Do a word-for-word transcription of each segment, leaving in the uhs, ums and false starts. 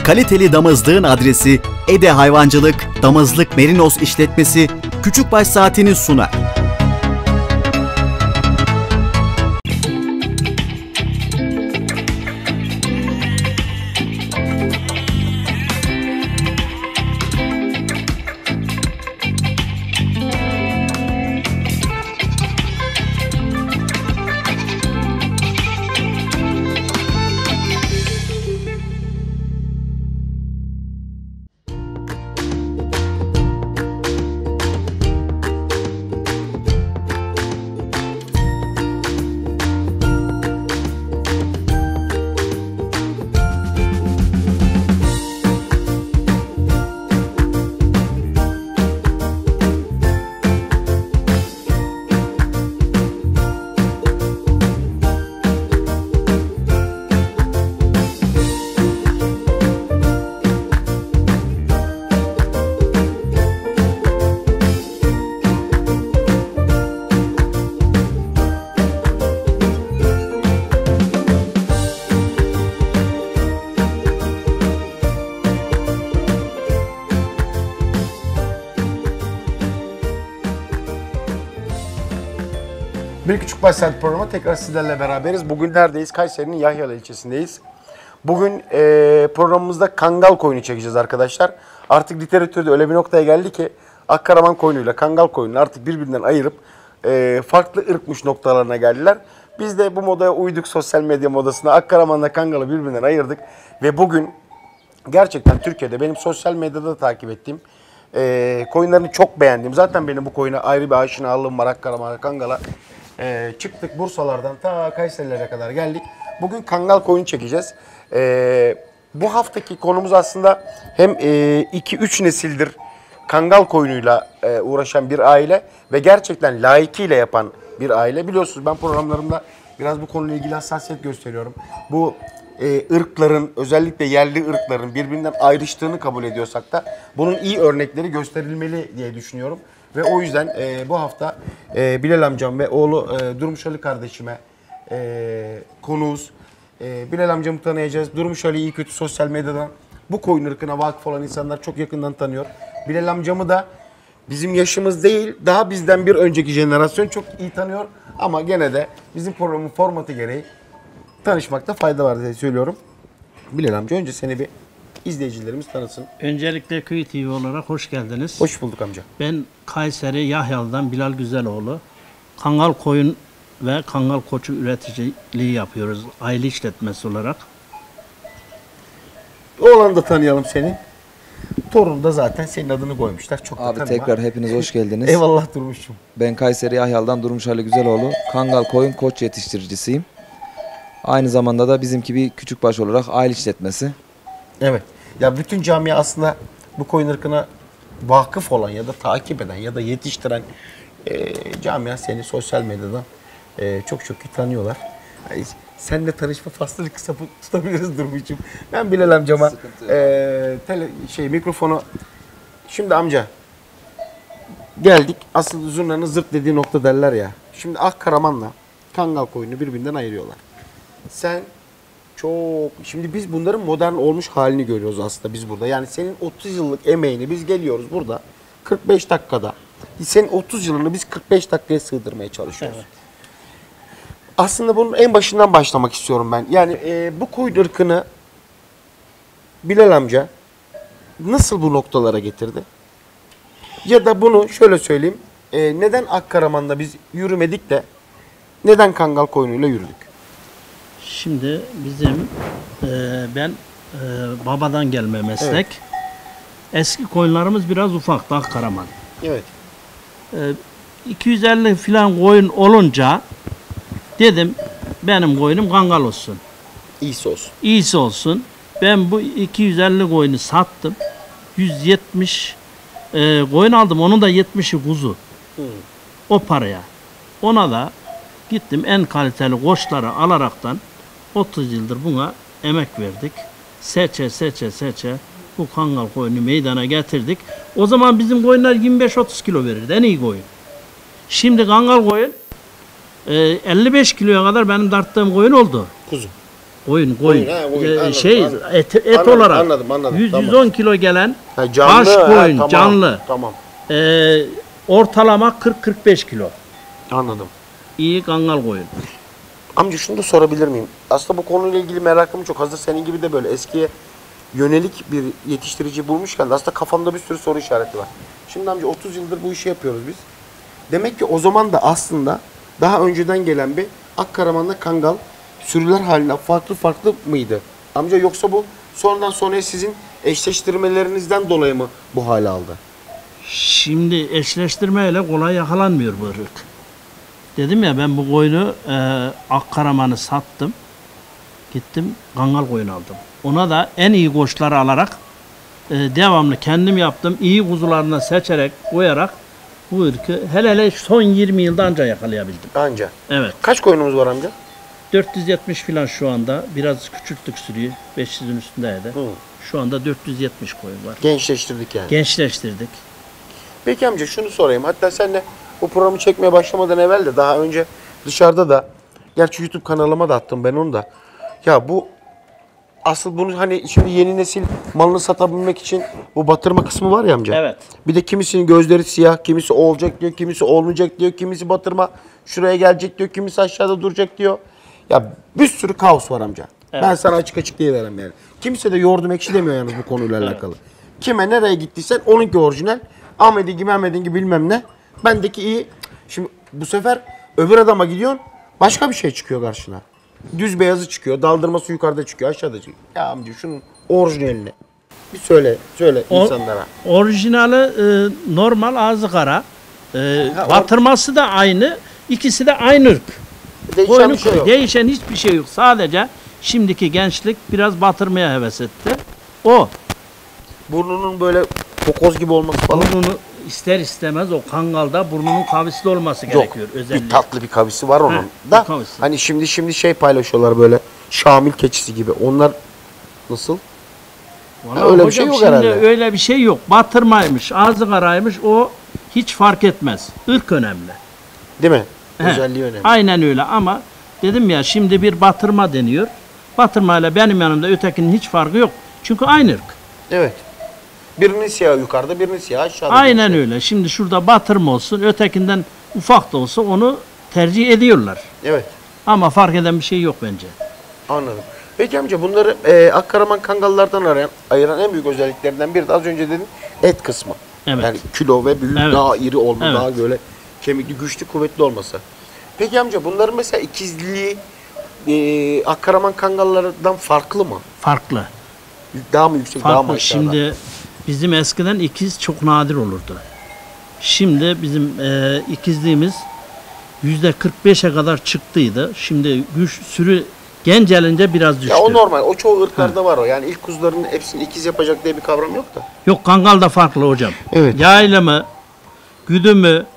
Kaliteli damızlığın adresi Ede Hayvancılık, Damızlık Merinos İşletmesi Küçükbaş Saati'ni sunar. Bir Küçükbaş Saat programı tekrar sizlerle beraberiz. Bugün neredeyiz? Kayseri'nin Yahyalı ilçesindeyiz. Bugün e, programımızda Kangal koyunu çekeceğiz arkadaşlar. Artık literatürde öyle bir noktaya geldi ki Akkaraman koyunuyla Kangal koyunu artık birbirinden ayırıp e, farklı ırkmış noktalarına geldiler. Biz de bu modaya uyduk, sosyal medya modasına. Akkaraman'la Kangal'ı birbirinden ayırdık. Ve bugün gerçekten Türkiye'de benim sosyal medyada da takip ettiğim, e, koyunlarını çok beğendiğim, zaten benim bu koyuna ayrı bir aşinalığım var Akkaraman'a, Kangal'a. Ee, çıktık Bursalardan ta Kayserilere kadar geldik. Bugün Kangal koyun çekeceğiz. Ee, bu haftaki konumuz aslında hem iki üç nesildir Kangal koyunuyla e, uğraşan bir aile ve gerçekten layıkıyla yapan bir aile. Biliyorsunuz ben programlarımda biraz bu konuyla ilgili hassasiyet gösteriyorum. Bu e, ırkların, özellikle yerli ırkların birbirinden ayrıştığını kabul ediyorsak da bunun iyi örnekleri gösterilmeli diye düşünüyorum. Ve o yüzden e, bu hafta e, Bilal amcam ve oğlu e, Durmuş Ali kardeşime e, konuğuz. E, Bilal amcamı tanıyacağız. Durmuş Ali'yi iyi kötü sosyal medyadan bu koyun ırkına vakıf olan insanlar çok yakından tanıyor. Bilal amcamı da bizim yaşımız değil, daha bizden bir önceki jenerasyon çok iyi tanıyor. Ama gene de bizim programın formatı gereği tanışmakta fayda var diye söylüyorum. Bilal amca önce seni bir izleyicilerimiz tanısın. Öncelikle Köy T V olarak hoş geldiniz. Hoş bulduk amca. Ben Kayseri Yahyalı'dan Bilal Güzeloğlu. Kangal koyun ve Kangal koçu üreticiliği yapıyoruz aile işletmesi olarak. Oğlanı da tanıyalım seni. Torun da zaten senin adını koymuşlar. Çok Abi tekrar hepiniz hoş geldiniz. Eyvallah Durmuş'um. Ben Kayseri Yahyalı'dan Durmuş Ali Güzeloğlu. Kangal koyun koç yetiştiricisiyim. Aynı zamanda da bizimki bir küçükbaş olarak aile işletmesi. Evet. Ya bütün camia aslında bu koyun ırkına vakıf olan ya da takip eden ya da yetiştiren e, camia seni sosyal medyadan e, çok çok iyi tanıyorlar. Yani seninle tanışma faslını kısa tutabiliriz Durmuş'um. Ben Bilal amcama e, tele, şey mikrofonu şimdi amca geldik. Asıl zurnanın zırt dediği nokta derler ya. Şimdi Akkaraman'la Kangal koyunu birbirinden ayırıyorlar. Sen çok... Şimdi biz bunların modern olmuş halini görüyoruz aslında biz burada. Yani senin otuz yıllık emeğini biz geliyoruz burada kırk beş dakikada. Senin otuz yılını biz kırk beş dakikaya sığdırmaya çalışıyoruz. Evet. Aslında bunun en başından başlamak istiyorum ben. Yani e, bu koyun ırkını Bilal amca nasıl bu noktalara getirdi? Ya da bunu şöyle söyleyeyim. E, neden Akkaraman'da biz yürümedik de neden Kangal koyunuyla yürüdük? Şimdi bizim e, ben e, babadan gelme meslek. Evet. Eski koyunlarımız biraz ufaktı Akkaraman. Evet. E, iki yüz elli filan koyun olunca dedim benim koyunum Kangal olsun. İyisi olsun. İyisi olsun. Ben bu iki yüz elli koyunu sattım. yüz yetmiş e, koyun aldım. Onun da yetmişi kuzu. Hmm. O paraya. Ona da gittim en kaliteli koçları alaraktan otuz yıldır buna emek verdik. Seçe seçe seçe bu Kangal koyunu meydana getirdik. O zaman bizim koyunlar yirmi beş otuz kilo verirdi. En iyi koyun. Şimdi Kangal koyun e, elli beş kiloya kadar benim darttığım koyun oldu. Kuzu. Koyun, koyun. Koyun, ha, koyun. Ee, Anladım, şey anladım. et, et Anladım, olarak anladım, anladım. yüz Tamam. yüz on kilo gelen Ha, canlı, baş ha, koyun tamam, canlı. Tamam. Ee, ortalama kırk kırk beş kilo. Anladım. İyi kangal koyun. Amca şunu da sorabilir miyim? Aslında bu konuyla ilgili merakım çok. Hazır senin gibi de böyle eskiye yönelik bir yetiştirici bulmuşken de aslında kafamda bir sürü soru işareti var. Şimdi amca otuz yıldır bu işi yapıyoruz biz. Demek ki o zaman da aslında daha önceden gelen bir Akkaraman'da kangal sürüler halinde farklı farklı mıydı? Amca yoksa bu sonradan sonraya sizin eşleştirmelerinizden dolayı mı bu hale aldı? Şimdi eşleştirmeyle kolay yakalanmıyor bu ırk. Dedim ya ben bu koyunu e, Akkaraman'ı sattım. Gittim kangal koyun aldım. Ona da en iyi koçları alarak e, devamlı kendim yaptım. İyi kuzularından seçerek koyarak bu ırkı hele hele son yirmi yılda anca yakalayabildim. Anca. Evet. Kaç koyunumuz var amca? dört yüz yetmiş filan şu anda. Biraz küçülttük sürüyü. beş yüzün üstündeydi. Hı. Şu anda dört yüz yetmiş koyun var. Gençleştirdik yani. Gençleştirdik. Peki amca şunu sorayım. Hatta senle bu programı çekmeye başlamadan evvel de daha önce dışarıda da gerçi YouTube kanalıma da attım ben onu da. Ya bu asıl bunu hani şimdi yeni nesil malını satabilmek için bu batırma kısmı var ya amca. Evet. Bir de kimisinin gözleri siyah, kimisi olacak diyor, kimisi olmayacak diyor, kimisi batırma şuraya gelecek diyor, kimisi aşağıda duracak diyor. Ya bir sürü kaos var amca. Evet. Ben sana açık açık diyiverem yani. Kimse de yoğurdum ekşi demiyor yalnız bu konuyla Evet. alakalı. Kime nereye gittiysen onunki orijinal. Ahmet'inki Mehmet'inki bilmem ne. Bendeki iyi. Şimdi bu sefer öbür adama gidiyorsun başka bir şey çıkıyor karşına. Düz beyazı çıkıyor. Daldırması yukarıda çıkıyor. Aşağıda çıkıyor. Ya amca şunun orijinalini bir söyle. Söyle O- insanlara. Orijinali e, normal ağzı kara. E, Ha, or- batırması da aynı. İkisi de aynı ırk. Değişen Koyunun bir şey yok. değişen hiçbir şey yok. Sadece şimdiki gençlik biraz batırmaya heves etti. O. Burnunun böyle kokoz gibi olması falan. Burnunu ister istemez o kangalda burnunun kavisli olması Yok. gerekiyor özellikle. Bir tatlı bir kavisi var onun. Heh, da bir kavisi. hani şimdi şimdi şey paylaşıyorlar böyle Şamil keçisi gibi. Onlar nasıl? Vallahi öyle bir hocam şey yok şimdi herhalde. öyle bir şey yok. Batırmaymış, ağzı karaymış o hiç fark etmez. Irk önemli. Değil mi? He, Özelliği önemli. Aynen öyle ama dedim ya şimdi bir batırma deniyor. Batırmayla benim yanımda ötekinin hiç farkı yok. Çünkü aynı ırk. Evet. Birinin siyahı yukarıda, birinin siyahı aşağıda. Aynen öyle. Şimdi şurada batırma olsun, ötekinden ufak da olsa onu tercih ediyorlar. Evet. Ama fark eden bir şey yok bence. Anladım. Peki amca bunları e, Akkaraman kangallardan arayan, ayıran en büyük özelliklerinden biri de az önce dedin et kısmı. Evet. Yani kilo ve büyük Evet. daha iri olma, Evet. daha böyle kemikli, güçlü, kuvvetli olması. Peki amca bunların mesela ikizliği e, Akkaraman kangallardan farklı mı? Farklı. Daha mı yüksek, daha mı Farklı. aşağıda? Şimdi bizim eskiden ikiz çok nadir olurdu. Şimdi bizim e, ikizliğimiz yüzde kırk beşe kadar çıktıydı. Şimdi güç sürü gencelince biraz düştü. Ya o normal. O çoğu ırklarda var o. Yani ilk kuzuların hepsini ikiz yapacak diye bir kavram yok da. Yok kangal da farklı hocam. Evet. Yaylımı, güdümü,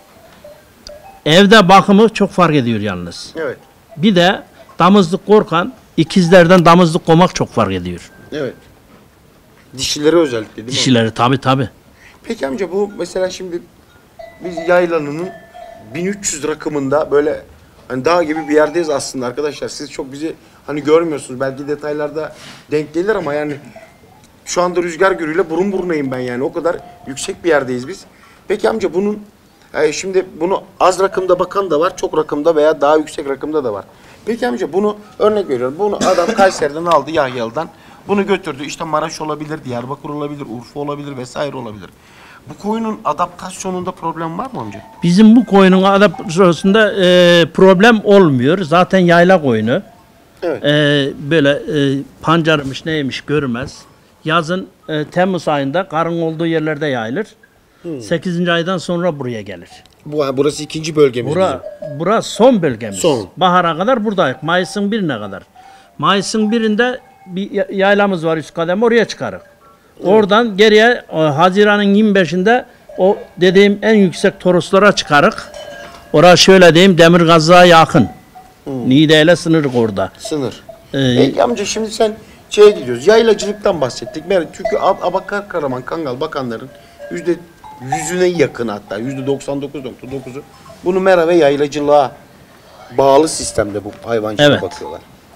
evde bakımı çok fark ediyor yalnız. Evet. Bir de damızlık korkan ikizlerden damızlık komak çok fark ediyor. Evet. Dişileri özellikle değil mi? Dişileri tabi tabi. Peki amca bu mesela şimdi biz Yaylalı'nın bin üç yüz rakımında böyle hani dağ gibi bir yerdeyiz aslında arkadaşlar. Siz çok bizi hani görmüyorsunuz. Belki detaylarda denk gelir ama yani şu anda rüzgar gürüyle burun burunayım ben yani. O kadar yüksek bir yerdeyiz biz. Peki amca bunun e, şimdi bunu az rakımda bakan da var, çok rakımda veya daha yüksek rakımda da var. Peki amca bunu örnek veriyorum. Bunu adam Kayseri'den aldı, Yahyalı'dan. Bunu götürdü. İşte Maraş olabilir, Diyarbakır olabilir, Urfa olabilir vesaire olabilir. Bu koyunun adaptasyonunda problem var mı amca? Bizim bu koyunun adaptasyonunda e, problem olmuyor. Zaten yayla koyunu. Evet. E, böyle e, pancarmış neymiş görmez. Yazın e, Temmuz ayında karın olduğu yerlerde yayılır. sekizinci aydan sonra buraya gelir. Bu burası ikinci bölgemiz Bura, bura son bölgemiz. Son. Bahara kadar buradayız. Mayıs'ın birine kadar. Mayıs'ın birinde bir ya- yaylamız var üst kademe oraya çıkarız. Oradan geriye e, Haziran'ın yirmi beşinde o dediğim en yüksek toroslara çıkarık. Orası şöyle diyeyim Demirgazı'ya yakın. Niğde ile sınırı orada. Sınır. Ee, Peki amca şimdi sen şeye gidiyoruz. Yaylacılıktan bahsettik. Ben çünkü Ab- Abakar Karaman Kangal bakanların yüzde yüzüne yakın hatta yüzde doksan dokuz nokta dokuzu bunu mera ve yaylacılığa bağlı sistemde bu hayvancılığa Evet. bakıyorlar.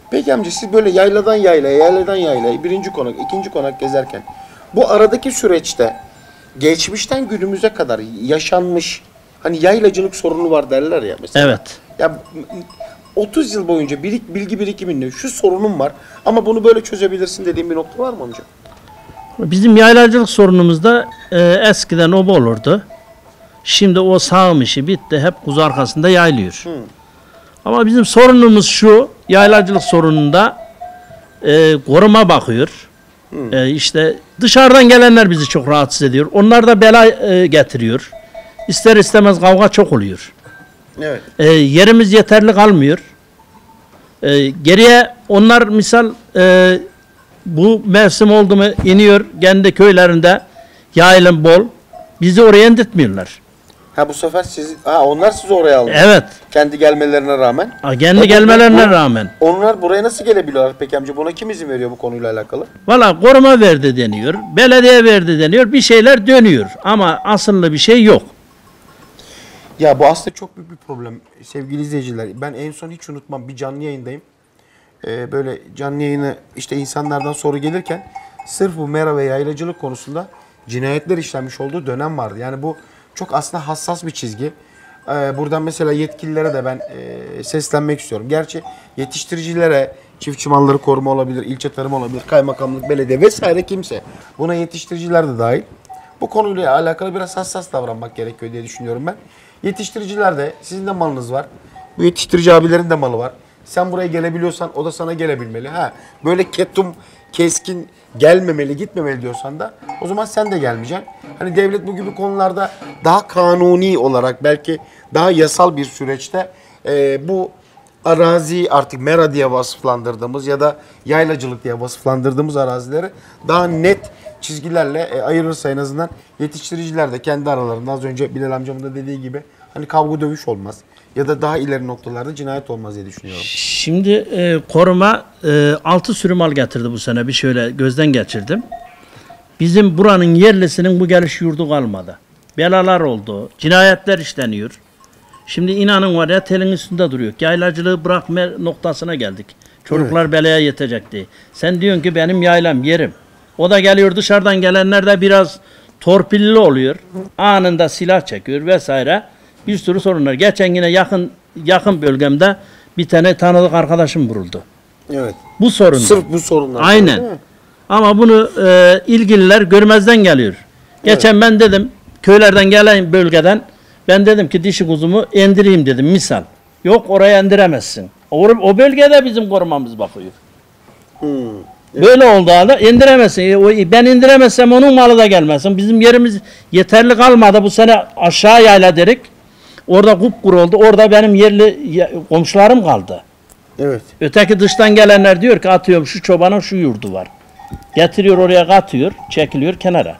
Peki amca siz böyle yayladan yaylaya, yayladan yaylaya, birinci konak, ikinci konak gezerken bu aradaki süreçte geçmişten günümüze kadar yaşanmış hani yaylacılık sorunu var derler ya mesela. Evet. Ya otuz yıl boyunca birik, bilgi birikiminle şu sorunum var ama bunu böyle çözebilirsin dediğin bir nokta var mı amca? Bizim yaylacılık sorunumuzda e, eskiden oba olurdu. Şimdi o sağım işi bitti. Hep kuzu arkasında yaylıyor. Hı. Ama bizim sorunumuz şu. Yaylacılık sorununda e, koruma bakıyor. E, işte dışarıdan gelenler bizi çok rahatsız ediyor. Onlar da bela e, getiriyor. İster istemez kavga çok oluyor. Evet. E, yerimiz yeterli kalmıyor. E, geriye onlar misal e, bu mevsim oldu mu iniyor kendi köylerinde yaylım bol. Bizi oraya indirtmiyorlar. Ha bu sefer siz ha onlar sizi oraya aldı. Evet. Kendi gelmelerine rağmen. Ha, kendi Peki, gelmelerine bu- rağmen. Onlar buraya nasıl gelebiliyorlar peki amca? Buna kim izin veriyor bu konuyla alakalı? Valla koruma verdi deniyor. Belediye verdi deniyor. Bir şeyler dönüyor. Ama asıllı bir şey yok. Ya bu aslında çok büyük bir problem sevgili izleyiciler. Ben en son hiç unutmam bir canlı yayındayım. Ee, böyle canlı yayını işte insanlardan soru gelirken sırf bu mera ve yaylacılık konusunda cinayetler işlenmiş olduğu dönem vardı. Yani bu çok aslında hassas bir çizgi. Ee, buradan mesela yetkililere de ben e, seslenmek istiyorum. Gerçi yetiştiricilere, çiftçi malları koruma olabilir, ilçe tarım olabilir, kaymakamlık, belediye vesaire kimse. Buna yetiştiriciler de dahil. Bu konuyla alakalı biraz hassas davranmak gerekiyor diye düşünüyorum ben. Yetiştiriciler de sizin de malınız var. Bu yetiştirici abilerin de malı var. Sen buraya gelebiliyorsan o da sana gelebilmeli. Ha böyle ketum, keskin gelmemeli, gitmemeli diyorsan da o zaman sen de gelmeyeceksin. Hani devlet bu gibi konularda daha kanuni olarak belki daha yasal bir süreçte e, bu arazi artık mera diye vasıflandırdığımız ya da yaylacılık diye vasıflandırdığımız arazileri daha net çizgilerle e, ayırırsa en azından yetiştiriciler de kendi aralarında az önce Bilal amcamın da dediği gibi hani kavga dövüş olmaz ya da daha ileri noktalarda cinayet olmaz diye düşünüyorum. Şimdi e, koruma e, altı sürü mal getirdi bu sene. Bir şöyle gözden geçirdim. Bizim buranın yerlisinin bu geliş yurdu kalmadı. Belalar oldu. Cinayetler işleniyor. Şimdi inanın var ya telin üstünde duruyor. Yaylacılığı bırakma noktasına geldik. Çocuklar belaya yetecek diye. Sen diyorsun ki benim yaylam yerim. O da geliyor dışarıdan gelenler de biraz torpilli oluyor. Anında silah çekiyor vesaire. Bir sürü sorunlar. Geçen yine yakın yakın bölgemde bir tane tanıdık arkadaşım vuruldu. Evet. Bu sorun. Sırf bu sorunlar. Aynen. Değil mi? Ama bunu e, ilgililer görmezden geliyor. Geçen ben dedim köylerden gelen bölgeden ben dedim ki dişi kuzumu indireyim dedim misal. Yok oraya indiremezsin. O, o bölgede bizim korumamız bakıyor. Hmm. Böyle oldu halde indiremezsin. E, o, ben indiremezsem onun malı da gelmesin. Bizim yerimiz yeterli kalmadı. Bu sene aşağı yayla dedik. Orada kupkuru oldu. Orada benim yerli ya, komşularım kaldı. Evet. Öteki dıştan gelenler diyor ki atıyorum şu çobanın şu yurdu var. Getiriyor oraya katıyor, çekiliyor kenara.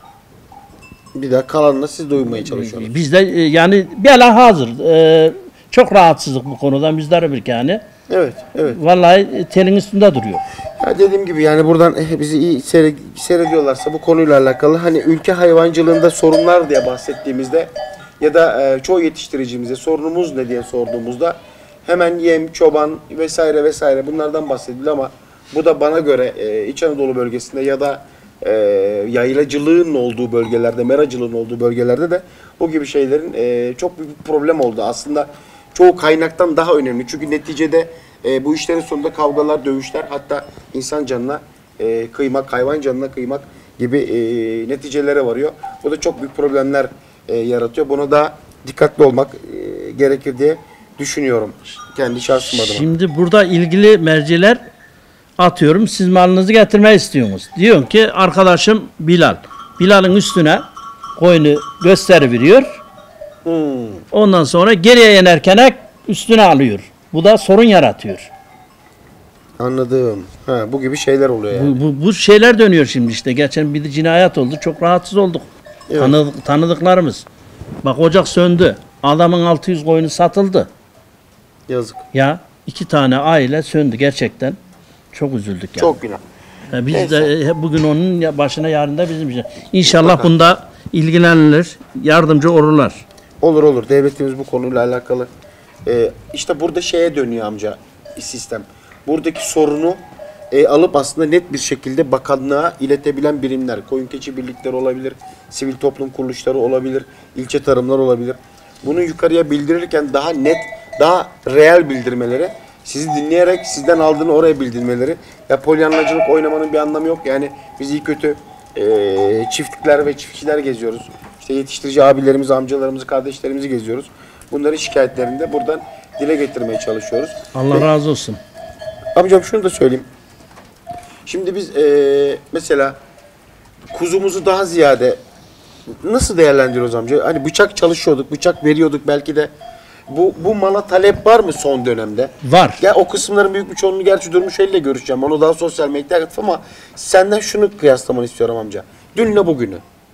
Bir daha kalanına siz doyurmaya çalışıyorsunuz. Biz de e, yani bela hazır. E, çok rahatsızlık bu konuda bizlere bir yani. Evet, evet. Vallahi e, telin üstünde duruyor. Ya dediğim gibi yani buradan eh, bizi iyi seyre- seyrediyorlarsa bu konuyla alakalı hani ülke hayvancılığında sorunlar diye bahsettiğimizde ya da e, çoğu yetiştiricimize sorunumuz ne diye sorduğumuzda hemen yem, çoban vesaire vesaire bunlardan bahsedildi ama bu da bana göre e, İç Anadolu bölgesinde ya da e, yaylacılığın olduğu bölgelerde, meracılığın olduğu bölgelerde de bu gibi şeylerin e, çok büyük bir problem oldu. Aslında çoğu kaynaktan daha önemli. Çünkü neticede e, bu işlerin sonunda kavgalar, dövüşler hatta insan canına e, kıymak, hayvan canına kıymak gibi e, neticelere varıyor. Bu da çok büyük problemler e, yaratıyor. Buna da dikkatli olmak e, gerekir diye düşünüyorum. Kendi şahsım adıma. Şimdi burada ilgili merciler atıyorum siz malınızı getirmeyi istiyorsunuz. Diyorsun ki arkadaşım Bilal. Bilal'ın üstüne koyunu gösteriveriyor. Hmm. Ondan sonra geriye inerken üstüne alıyor. Bu da sorun yaratıyor. Anladım. Ha, bu gibi şeyler oluyor yani. Bu, bu, bu şeyler dönüyor şimdi işte. Geçen bir de cinayet oldu. Çok rahatsız olduk. Evet. Tanıdık, tanıdıklarımız. Bak ocak söndü. Adamın altı yüz koyunu satıldı. Yazık. Ya iki tane aile söndü gerçekten. Çok üzüldük yani. Çok günah. Ya biz Neyse. de e, bugün onun ya- başına yarın da bizim için. İnşallah Mutlaka. bunda ilgilenilir. Yardımcı olurlar. Olur olur. Devletimiz bu konuyla alakalı. Ee, işte burada şeye dönüyor amca sistem. buradaki sorunu e, alıp aslında net bir şekilde bakanlığa iletebilen birimler, koyun keçi birlikleri olabilir, sivil toplum kuruluşları olabilir, ilçe tarımlar olabilir. Bunu yukarıya bildirirken daha net, daha reel bildirmeleri, sizi dinleyerek sizden aldığını oraya bildirmeleri. Ya polyanlacılık oynamanın bir anlamı yok. Yani biz iyi kötü e, çiftlikler ve çiftçiler geziyoruz. İşte yetiştirici abilerimizi, amcalarımızı, kardeşlerimizi geziyoruz. Bunların şikayetlerini de buradan dile getirmeye çalışıyoruz. Allah Ve, razı olsun. amcam şunu da söyleyeyim. Şimdi biz e, mesela kuzumuzu daha ziyade nasıl değerlendiriyoruz amca? Hani bıçak çalışıyorduk, bıçak veriyorduk belki de. Bu, bu mala talep var mı son dönemde? Var. Ya o kısımların büyük bir çoğunluğu gerçi Durmuş ile görüşeceğim. Onu daha sosyal medyada ama senden şunu kıyaslamanı istiyorum amca. Dünle bugünü.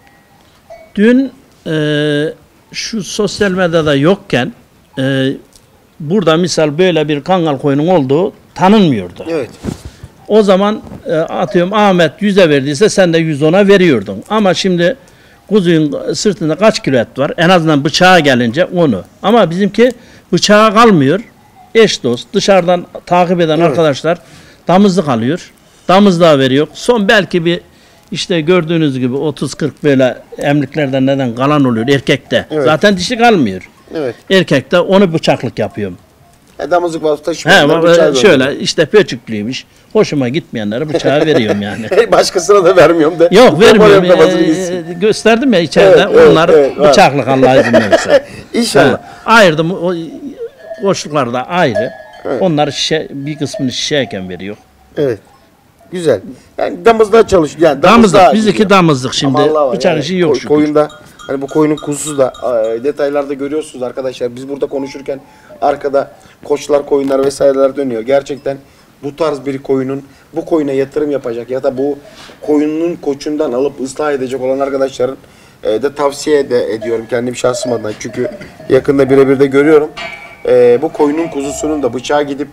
Dün e, şu sosyal medyada yokken e, burada misal böyle bir kangal koyunun olduğu tanınmıyordu. Evet. O zaman e, atıyorum Ahmet yüze verdiyse sen de yüz ona veriyordun. Ama şimdi kuzuyun sırtında kaç kilo et var? En azından bıçağa gelince onu. Ama bizimki bıçağa kalmıyor. Eş dost dışarıdan takip eden Evet. arkadaşlar damızlık alıyor. Damızlığa veriyor. Son belki bir işte gördüğünüz gibi otuz kırk böyle emliklerden neden kalan oluyor erkekte. Evet. Zaten dişi kalmıyor. Evet. Erkekte onu bıçaklık yapıyorum. E, damızlık vasfı He, taşımayanlar bak, bıçağı şöyle gönderiyor. işte pöçüklüymüş. Hoşuma gitmeyenlere bıçağı veriyorum yani. Başkasına da vermiyorum da. Yok vermiyorum. Umarım da vazını gitsin. Ee, gösterdim ya içeride. Evet, evet, onlar evet, var. bıçaklık Allah izin verirse. İnşallah. He, ayırdım. O koçluklar da ayrı. Evet. Onlar şişe, bir kısmını şişeyken veriyor. Evet. Güzel. Yani damızlığa çalış. Yani Damızlık. Biz gidiyor. iki damızlık şimdi. Ama Allah var Bıçak yani. işi yok Koy- şükür. Koyunda hani bu koyunun kuzusu da e, detaylarda görüyorsunuz arkadaşlar. Biz burada konuşurken arkada koçlar, koyunlar vesaireler dönüyor. Gerçekten bu tarz bir koyunun bu koyuna yatırım yapacak ya da bu koyunun koçundan alıp ıslah edecek olan arkadaşların e, de tavsiye de ediyorum kendim şahsım adına. Çünkü yakında birebir de görüyorum. E, bu koyunun kuzusunun da bıçağa gidip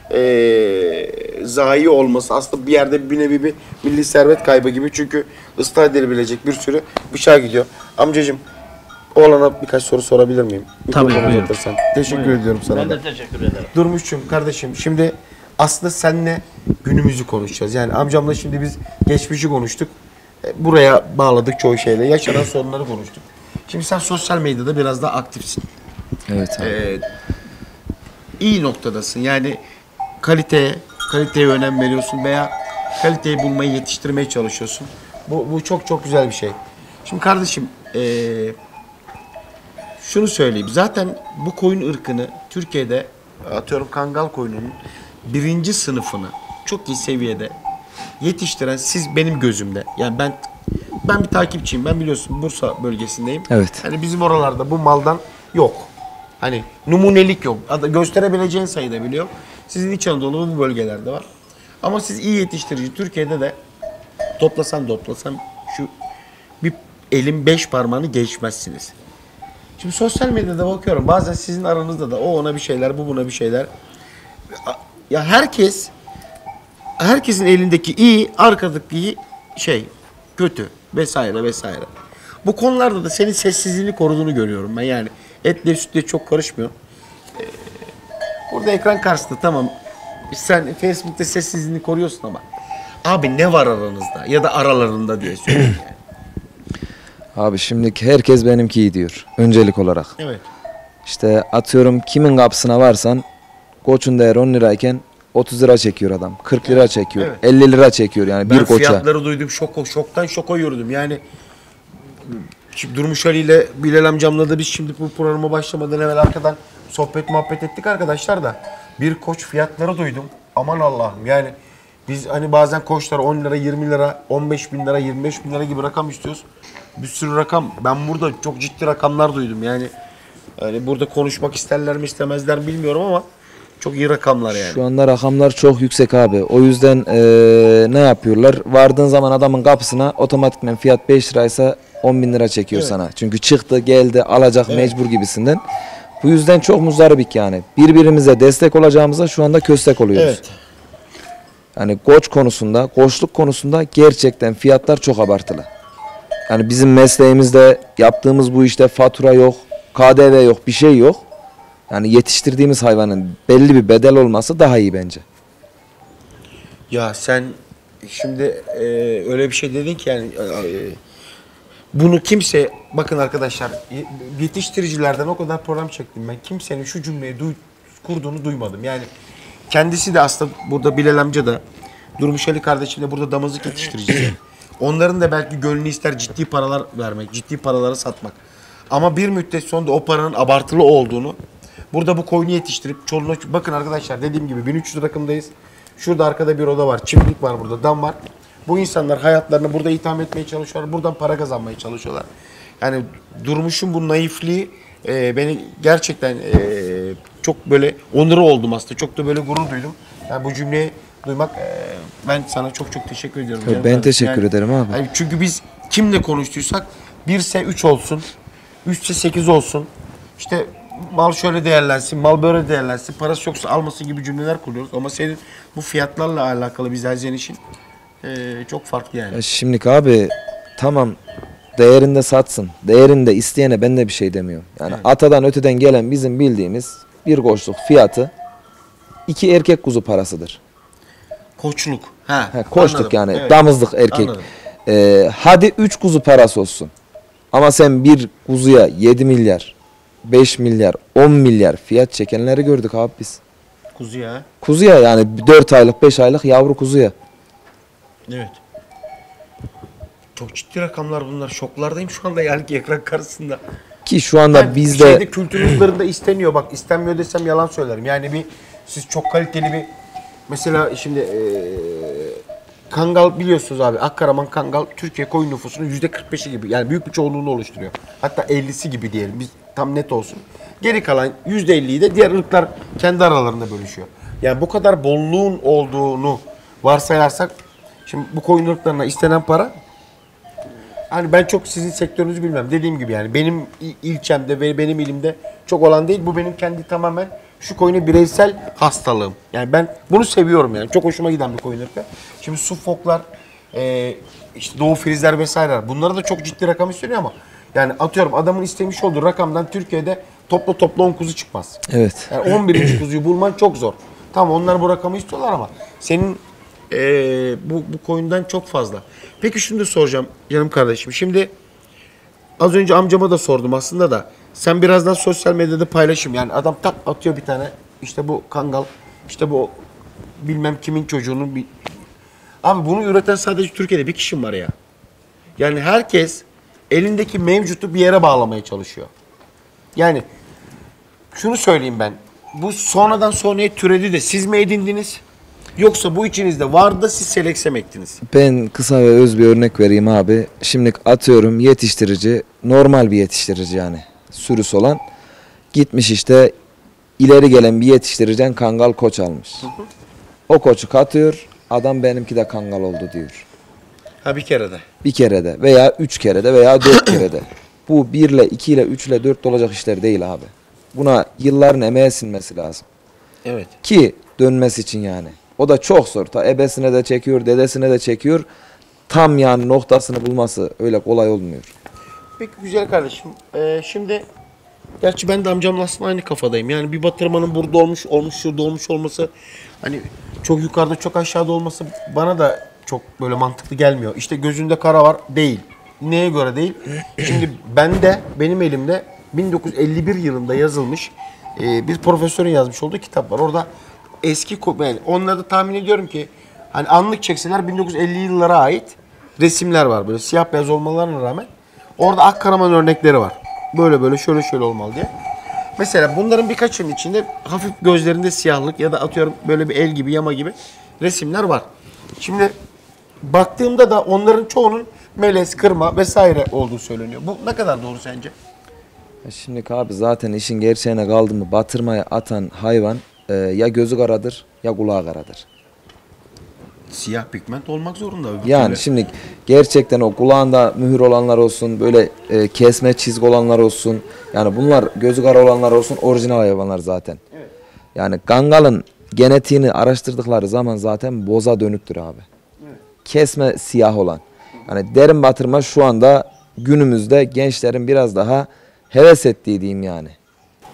e, zayi olması aslında bir yerde bir nevi bir milli servet kaybı gibi. Çünkü ıslah edilebilecek bir sürü bıçağa gidiyor. Amcacığım oğlana birkaç soru sorabilir miyim? Tabii, Mikrofonu buyurun. uzatırsan. Teşekkür ediyorum sana Ben da. de teşekkür ederim. Durmuş'cum kardeşim şimdi aslında seninle günümüzü konuşacağız. Yani amcamla şimdi biz geçmişi konuştuk. E, Buraya bağladık çoğu şeyle. Yaşanan sorunları konuştuk. Şimdi sen sosyal medyada biraz daha aktifsin. Evet abi. Ee, iyi noktadasın. Yani kaliteye, kaliteye önem veriyorsun veya kaliteyi bulmayı yetiştirmeye çalışıyorsun. Bu, bu çok çok güzel bir şey. Şimdi kardeşim ee, şunu söyleyeyim. Zaten bu koyun ırkını Türkiye'de atıyorum kangal koyununun birinci sınıfını çok iyi seviyede yetiştiren siz benim gözümde. Yani ben ben bir takipçiyim. Ben biliyorsun Bursa bölgesindeyim. Evet. Hani bizim oralarda bu maldan yok. Hani numunelik yok. Ada- Gösterebileceğin sayıda biliyor. Sizin İç Anadolu bu bölgelerde var. Ama siz iyi yetiştirici Türkiye'de de toplasan toplasan şu bir elin beş parmağını geçmezsiniz. Şimdi sosyal medyada bakıyorum bazen sizin aranızda da o ona bir şeyler bu buna bir şeyler. Ya herkes herkesin elindeki iyi arkadaki şey kötü vesaire vesaire. Bu konularda da senin sessizliğini koruduğunu görüyorum ben yani. Etle sütle çok karışmıyor. Ee, burada ekran karşısında tamam sen Facebook'ta sessizliğini koruyorsun ama abi ne var aranızda ya da aralarında diye söyleyeyim yani. Abi şimdi herkes benimki iyi diyor. Öncelik olarak. Evet. İşte atıyorum kimin kapısına varsan koçun değeri on lirayken otuz lira çekiyor adam. kırk lira çekiyor. Evet. elli lira çekiyor yani Ben bir koça. fiyatları duydum şok, şoktan şoka yürüdüm yani. Şimdi Durmuş Ali ile Bilal amcamla da biz şimdi bu programa başlamadan evvel arkadan sohbet muhabbet ettik arkadaşlar da bir koç fiyatları duydum. Aman Allah'ım yani biz hani bazen koçlara on lira, yirmi lira, on beş bin lira, yirmi beş bin lira gibi rakam istiyoruz. Bir sürü rakam. Ben burada çok ciddi rakamlar duydum yani. Yani burada konuşmak isterler mi istemezler mi bilmiyorum ama çok iyi rakamlar yani. Şu anda rakamlar çok yüksek abi. O yüzden eee, ne yapıyorlar? Vardığın zaman adamın kapısına otomatikmen fiyat beş liraysa on bin lira çekiyor Evet. sana. Çünkü çıktı geldi alacak Evet. mecbur gibisinden. Bu yüzden çok muzdaribik yani. Birbirimize destek olacağımıza şu anda köstek oluyoruz. Evet. Yani koç konusunda, koçluk konusunda gerçekten fiyatlar çok abartılı. Yani bizim mesleğimizde yaptığımız bu işte fatura yok, K D V yok, bir şey yok. Yani yetiştirdiğimiz hayvanın belli bir bedel olması daha iyi bence. Ya sen şimdi e, öyle bir şey dedin ki yani e, bunu kimse, bakın arkadaşlar, yetiştiricilerden o kadar program çektim ben, kimsenin şu cümleyi duy, kurduğunu duymadım. Yani kendisi de aslında burada, Bilal amca da, Durmuş Ali kardeşim de burada damızlık yetiştiricisi. Onların da belki gönlünü ister ciddi paralar vermek, ciddi paraları satmak. Ama bir müddet sonra o paranın abartılı olduğunu, burada bu koyunu yetiştirip çoluğuna, bakın arkadaşlar dediğim gibi bin üç yüz rakımdayız. Şurada arkada bir oda var, çiftlik var, burada dam var. Bu insanlar hayatlarını burada itham etmeye çalışıyorlar, buradan para kazanmaya çalışıyorlar. Yani Durmuş'un bu naifliği e, beni gerçekten e, çok böyle onuru oldum aslında, çok da böyle gurur duydum. Yani bu cümleyi duymak, e, ben sana çok çok teşekkür ediyorum. Ben yani, teşekkür yani, ederim abi. Yani çünkü biz kimle konuştuysak birse üç olsun, üçse sekiz olsun, işte mal şöyle değerlensin, mal böyle değerlensin, parası yoksa almasın gibi cümleler kuruyoruz. Ama senin bu fiyatlarla alakalı bir zelzen işin e, çok farklı yani. Ya şimdilik abi tamam, değerinde satsın. Değerinde isteyene ben de bir şey demiyorum. Yani evet. Atadan öteden gelen bizim bildiğimiz bir koçluk fiyatı iki erkek kuzu parasıdır. Koçluk. Ha, ha, koçluk anladım. yani Evet. Damızlık erkek. Ee, hadi üç kuzu parası olsun. Ama sen bir kuzuya yedi milyar, beş milyar, on milyar fiyat çekenleri gördük abi biz. Kuzuya. Kuzuya yani dört aylık, beş aylık yavru kuzuya. Evet. Çok ciddi rakamlar bunlar. Şoklardayım şu anda yani ekran karşısında. Ki şu anda yani bizde... Şeyde kültürümüzde isteniyor. Bak istenmiyor desem yalan söylerim. Yani bir siz çok kaliteli bir... Mesela şimdi ee, Kangal biliyorsunuz abi. Akkaraman Kangal Türkiye koyun nüfusunun yüzde kırk beşi gibi. Yani büyük bir çoğunluğunu oluşturuyor. Hatta ellisi gibi diyelim. Biz tam net olsun. Geri kalan yüzde elliyi de diğer ırklar kendi aralarında bölüşüyor. Yani bu kadar bolluğun olduğunu varsayarsak, şimdi bu koyun ırklarına istenen para, hani ben çok sizin sektörünüzü bilmem. Dediğim gibi yani benim ilçemde ve benim ilimde çok olan değil. Bu benim kendi tamamen şu koyunu bireysel hastalığım. Yani ben bunu seviyorum yani. Çok hoşuma giden bir koyun ırkı. Şimdi Suffolklar, e, işte Doğu Frizler vesaire. Bunlara da çok ciddi rakam isteniyor ama yani atıyorum adamın istemiş olduğu rakamdan Türkiye'de topla topla on kuzu çıkmaz. Evet. Yani on birinci kuzuyu bulman çok zor. Tamam, onlar bu rakamı istiyorlar ama senin e, bu, bu koyundan çok fazla. Peki şunu da soracağım canım kardeşim. Şimdi az önce amcama da sordum aslında da. Sen birazdan sosyal medyada paylaşım. Yani adam tak atıyor bir tane. İşte bu Kangal, işte bu bilmem kimin çocuğunun bir... Abi bunu üreten sadece Türkiye'de bir kişi var ya. Yani herkes elindeki mevcutu bir yere bağlamaya çalışıyor. Yani şunu söyleyeyim ben. Bu sonradan sonraya türedi de siz mi edindiniz? Yoksa bu içinizde vardı da siz selekse mi ettiniz? Ben kısa ve öz bir örnek vereyim abi. Şimdi atıyorum yetiştirici, normal bir yetiştirici yani. Sürüsü olan. Gitmiş işte ileri gelen bir yetiştiriciden Kangal koç almış. Hı hı. O koçu katıyor. Adam benimki de Kangal oldu diyor. Ha bir kere de. Bir kere de veya üç kere de veya dört kere de. Bu bir ile iki ile üç ile dört olacak işler değil abi. Buna yılların emeğe sinmesi lazım. Evet. Ki dönmesi için yani. O da çok zor. Ta ebesine de çekiyor, dedesine de çekiyor. Tam yani noktasını bulması öyle kolay olmuyor. Peki güzel kardeşim. Ee, şimdi gerçi ben de amcamla aslında aynı kafadayım. Yani bir batırmanın burada olmuş, olmuş şurada olmuş olması, hani çok yukarıda çok aşağıda olması bana da çok böyle mantıklı gelmiyor. İşte gözünde kara var değil. Neye göre değil? Şimdi ben de benim elimde bin dokuz yüz elli bir yılında yazılmış e, bir profesörün yazmış olduğu kitap var. Orada eski, yani onları da tahmin ediyorum ki hani anlık çekseler bin dokuz yüz elli yıllara ait resimler var böyle siyah beyaz olmalarına rağmen. Orada Akkaraman örnekleri var. Böyle böyle şöyle şöyle olmalı diye. Mesela bunların birkaçının içinde hafif gözlerinde siyahlık ya da atıyorum böyle bir el gibi, yama gibi resimler var. Şimdi baktığımda da onların çoğunun melez, kırma vesaire olduğu söyleniyor. Bu ne kadar doğru sence? Şimdi abi zaten işin gerçeğine kaldı mı batırmaya atan hayvan e, ya gözü karadır ya kulağı karadır. Siyah pigment olmak zorunda. Yani türlü. Şimdi gerçekten o kulağında mühür olanlar olsun, böyle e, kesme çizgi olanlar olsun. Yani bunlar gözü kara olanlar olsun, orijinal hayvanlar zaten. Evet. Yani Kangal'ın genetiğini araştırdıkları zaman zaten boza dönüktür abi. Evet. Kesme siyah olan. Yani derin batırma şu anda günümüzde gençlerin biraz daha heves ettiği diyeyim yani.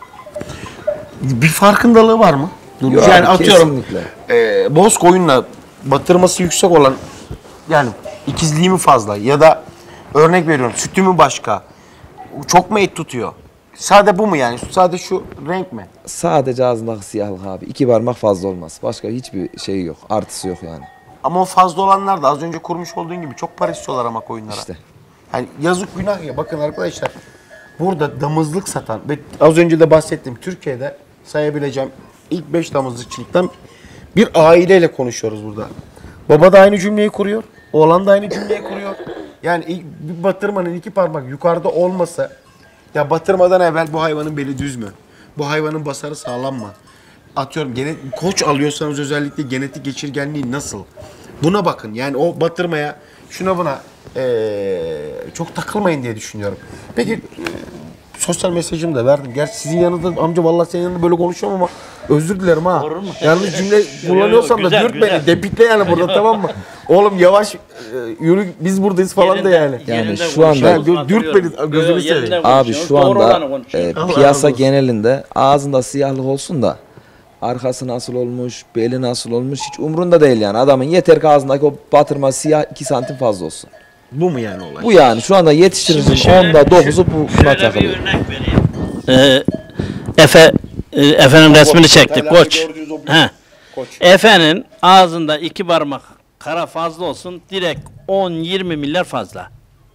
Bir farkındalığı var mı? Yok yani abi, atıyorum e, boz koyunla batırması yüksek olan, yani ikizliği mi fazla ya da örnek veriyorum sütü mü başka, çok mu et tutuyor? Sade bu mu yani? Sade şu renk mi? Sadece ağzındaki siyahlık abi. İki parmak fazla olmaz. Başka hiçbir şey yok. Artısı yok yani. Ama o fazla olanlar da az önce kurmuş olduğun gibi çok para istiyorlar ama koyunlara. İşte. Yani yazık günah ya. Bakın arkadaşlar, burada damızlık satan ve az önce de bahsettim, Türkiye'de sayabileceğim ilk beş damızlıkçılıktan bir aileyle konuşuyoruz burada. Baba da aynı cümleyi kuruyor, oğlan da aynı cümleyi kuruyor. Yani ilk, bir batırmanın iki parmak yukarıda olmasa, ya batırmadan evvel bu hayvanın beli düz mü? Bu hayvanın basarı sağlam mı? Atıyorum genet, koç alıyorsanız özellikle genetik geçirgenliği nasıl? Buna bakın. Yani o batırmaya, şuna buna ee, çok takılmayın diye düşünüyorum. Peki e, sosyal mesajımı da verdim. Gerçi sizin yanınızda amca, vallahi senin yanında böyle konuşuyorum ama özür dilerim ha. Yanlış cümle kullanıyorsam da dürt beni, depitle yani burada, tamam mı? Oğlum yavaş e, yürü, biz buradayız falan Yerinde, da yani. Yani yerinde şu anda- konuşuyoruz, Ya, dürt beni, hatırlıyorum. gözünü Yo, seveyim. yerinde Abi konuşuyoruz, şu doğru anda olanı konuşuyoruz. e, Allah piyasa razı olsun. genelinde ağzında siyahlık olsun da arkası nasıl olmuş, beli nasıl olmuş hiç umrunda değil yani. Adamın yeter ki ağzındaki o batırma siyah iki santim fazla olsun. Bu mu yani olay? Bu yani şu anda yetiştiricinin onda dokuzu bu buna Şöyle bir takılıyor. örnek vereyim. Ee, Efe, e, Efe'nin resmini çektik, koç. He. Efe'nin ağzında iki parmak kara fazla olsun, direkt on yirmi milyar fazla.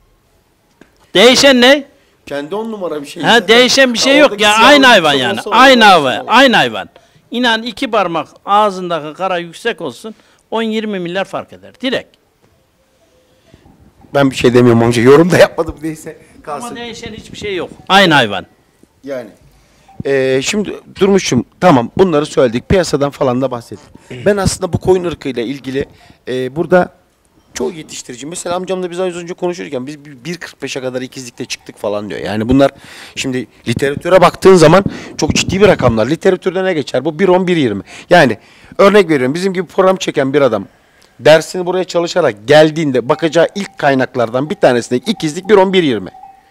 Değişen ne? Kendi on numara bir şey. Ha, değişen bir şey yok ya, aynı hayvan yani. Aynı hayvan, aynı hayvan. İnan iki parmak ağzındaki kara yüksek olsun, on yirmi milyar fark eder direkt. Ben bir şey demiyorum amca. Yorum da yapmadım, neyse kalsın. Ama değişen hiçbir şey yok. Aynı hayvan. Yani. Ee, şimdi Durmuş'um, tamam bunları söyledik. Piyasadan falan da bahsettik. Ben aslında bu koyun ırkıyla ilgili e, burada çoğu yetiştirici. Mesela amcamla biz az önce konuşurken biz bir kırk beşe kadar ikizlikte çıktık falan diyor. Yani bunlar şimdi literatüre baktığın zaman çok ciddi bir rakamlar. Literatürde ne geçer? Bu bir on bir yirmi. Yani örnek veriyorum, bizim gibi program çeken bir adam dersini buraya çalışarak geldiğinde bakacağı ilk kaynaklardan bir tanesinde ikizlik bir on bir yirmi.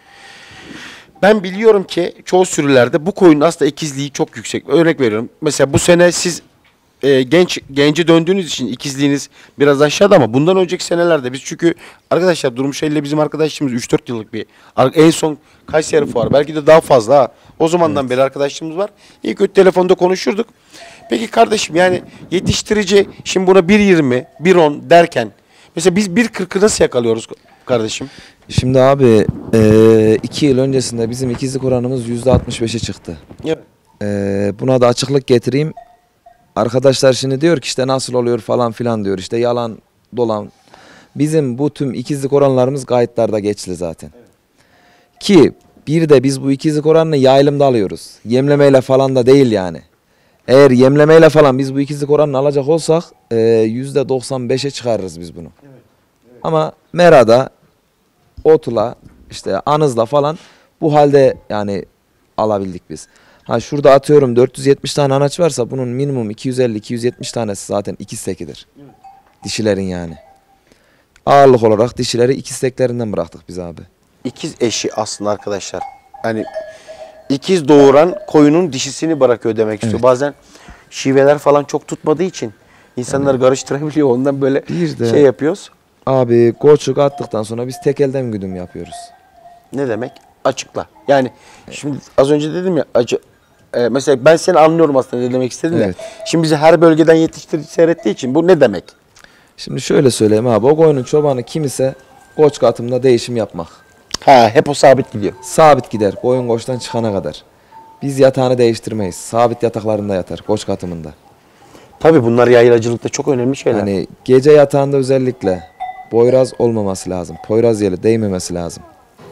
Ben biliyorum ki çoğu sürülerde bu koyunun aslında ikizliği çok yüksek. Örnek veriyorum. Mesela bu sene siz e, genç genci döndüğünüz için ikizliğiniz biraz aşağıda, ama bundan önceki senelerde biz, çünkü arkadaşlar Durmuş ile bizim arkadaşlığımız üç dört yıllık bir, en son Kayseri Fuarı, belki de daha fazla ha. O zamandan evet. beri arkadaşlığımız var. İlk önce telefonda konuşurduk. Peki kardeşim, yani yetiştirici şimdi buna bir yirmi, bir on derken mesela biz bir kırkı nasıl yakalıyoruz kardeşim? Şimdi abi e, iki yıl öncesinde bizim ikizlik oranımız yüzde altmış beşe çıktı. Evet. E, buna da açıklık getireyim. Arkadaşlar şimdi diyor ki işte nasıl oluyor falan filan diyor, işte yalan dolan. Bizim bu tüm ikizlik oranlarımız kayıtlarda geçli zaten. Evet. Ki bir de biz bu ikizlik oranını yayılımda alıyoruz. Yemlemeyle falan da değil yani. Eğer yemlemeyle falan biz bu ikizlik oranını alacak olsak e, yüzde doksan beşe çıkarırız biz bunu. Evet, evet. Ama merada, otla, işte anızla falan bu halde yani alabildik biz. Ha şurada atıyorum dört yüz yetmiş tane anaç varsa bunun minimum iki yüz elli iki yüz yetmiş tanesi zaten ikiz tekidir. Evet. Dişilerin yani. Ağırlık olarak dişileri ikiz teklerinden bıraktık biz abi. İkiz eşi aslında arkadaşlar. Hani ikiz doğuran koyunun dişisini bırakıyor demek istiyor. Evet. Bazen şiveler falan çok tutmadığı için insanlar evet. karıştırabiliyor. Ondan böyle bir de, şey yapıyoruz. Abi koçuk attıktan sonra biz tek elden güdüm yapıyoruz. Ne demek? Açıkla. Yani evet. şimdi az önce dedim ya, acı, e, mesela ben seni anlıyorum aslında ne demek istedim evet. de. Şimdi bizi her bölgeden yetiştirici seyrettiği için bu ne demek? Şimdi şöyle söyleyeyim abi, o koyunun çobanı kim ise koç katımda değişim yapmak. Ha, hep o sabit gidiyor. Sabit gider koyun koçtan çıkana kadar. Biz yatağını değiştirmeyiz. Sabit yataklarında yatar koç katımında. Tabii bunlar yaylacılıkta çok önemli şeyler. Hani gece yatağında özellikle boyraz olmaması lazım. Poyraz yeli değmemesi lazım.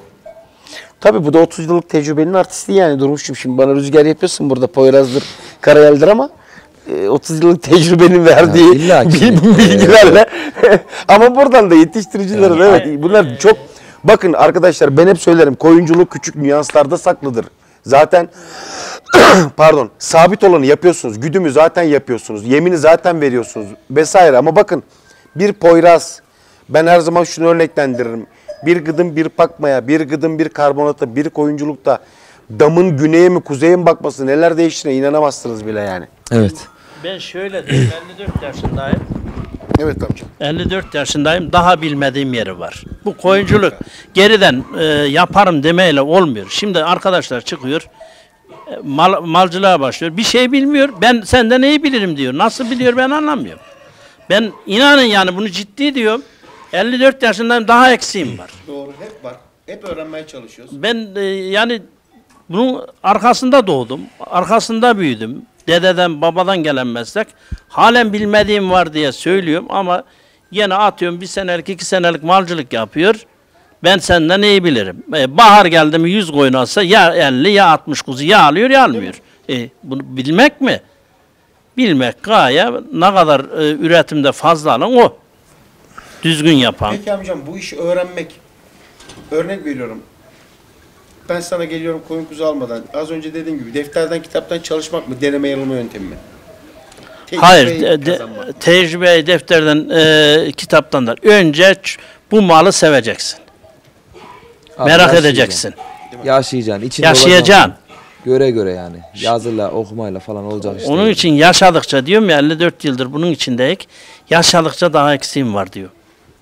Tabii bu da otuz yıllık tecrübenin artisti yani Durmuş'um. Şimdi bana rüzgar yapıyorsun burada, Poyraz'dır, Karayel'dir ama e, otuz yıllık tecrübenin verdiği ya, bilgilerle. Ama buradan da yetiştiricilerin evet, evet bunlar çok. Bakın arkadaşlar, ben hep söylerim, koyunculuk küçük nüanslarda saklıdır. Zaten pardon, sabit olanı yapıyorsunuz, güdümü zaten yapıyorsunuz, yemini zaten veriyorsunuz vesaire. Ama bakın bir Poyraz, ben her zaman şunu örneklendiririm. Bir gıdım bir pakmaya, bir gıdım bir karbonata, bir koyunculukta damın güneye mi kuzeye mi bakması neler değiştiğine inanamazsınız bile yani. Evet. Ben şöyle diyeyim, elli dört yaşındayım. Evet amca. elli dört yaşındayım. Daha bilmediğim yeri var. Bu koyunculuk geriden e, yaparım demeyle olmuyor. Şimdi arkadaşlar çıkıyor. e, Mal, malcılığa başlıyor. Bir şey bilmiyor. Ben senden neyi bilirim diyor. Nasıl biliyor ben anlamıyorum. Ben inanın yani bunu ciddi diyorum. elli dört yaşındayım. Daha eksiğim var. Doğru, hep var. Hep öğrenmeye çalışıyoruz. Ben e, yani bunun arkasında doğdum. Arkasında büyüdüm. Dededen, babadan gelen meslek. Halen bilmediğim var diye söylüyorum ama yine atıyorum bir senelik, iki senelik malcılık yapıyor. Ben senden neyi bilirim? E, bahar geldi mi yüz koyun alsa ya elli ya altmış kuzu ya alıyor ya almıyor. E, bunu bilmek mi? Bilmek gaye ne kadar e, üretimde fazla alan o. Düzgün yapan. Peki amcam bu işi öğrenmek, örnek veriyorum. Ben sana geliyorum koyun kuzu almadan. Az önce dediğim gibi defterden kitaptan çalışmak mı? Deneme yanılma yöntemi mi? Hayır, Tecrübeyi de, de, kazanmak. tecrübeyi defterden, e, kitaptan da. Önce ç- bu malı seveceksin. Abi Merak yaşayacaksın. edeceksin. Yaşayacaksın. içinde Yaşayacaksın. olacaksın. Göre göre yani. Yazıyla, okumayla falan olacak işte. Onun için yaşadıkça diyorum ya elli dört yıldır bunun içindeyik. Yaşadıkça daha eksiğim var diyor.